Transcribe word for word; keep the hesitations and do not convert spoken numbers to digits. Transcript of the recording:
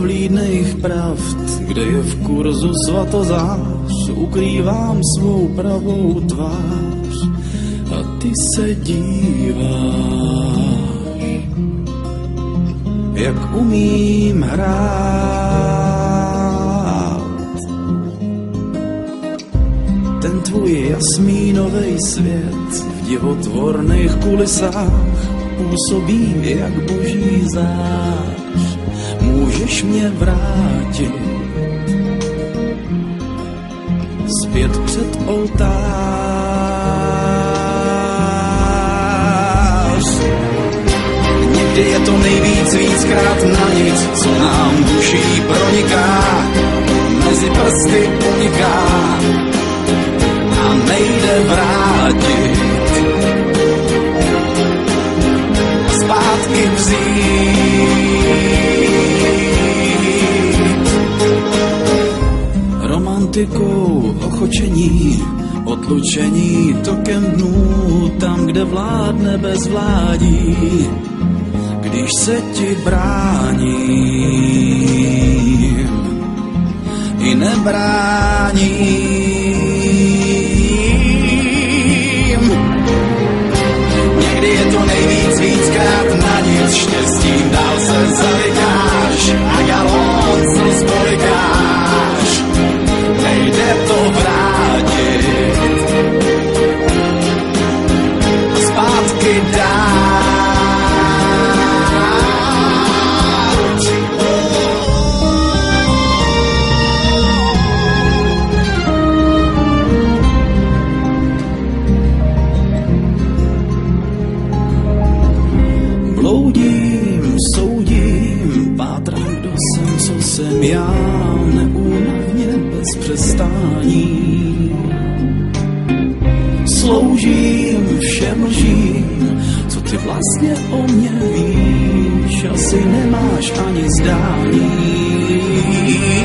nevlídných pravd, kde je v kurzu svatozář, ukrývám svou pravou tvář a ty se díváš, jak umím hrát. Ten tvůj jasmínovej svět v divotvorných kulisách působí jak boží zář. Můžeš mě vrátit zpět před oltář. Někdy je to nejvíc víckrát na nic, co nám duší proniká, mezi prsty uniká a nejde vrátit. Zpátky vzít. Romantikou ochočení, odlučení tokem dnů, tam, kde vládne bezvládí, když se ti bráním i nebráním. Někdy je to nejvíc víckrát na nic, štěstím dál se zavykáš a galon slz polikáš. Nejde to vrátit a zpátky dát. Bloudím, soudím, pátrám, kdo jsem, co jsem já, neúnavně bez přestání. Sloužím všem lžím, co ty vlastně o mě víš, asi nemáš ani zdání.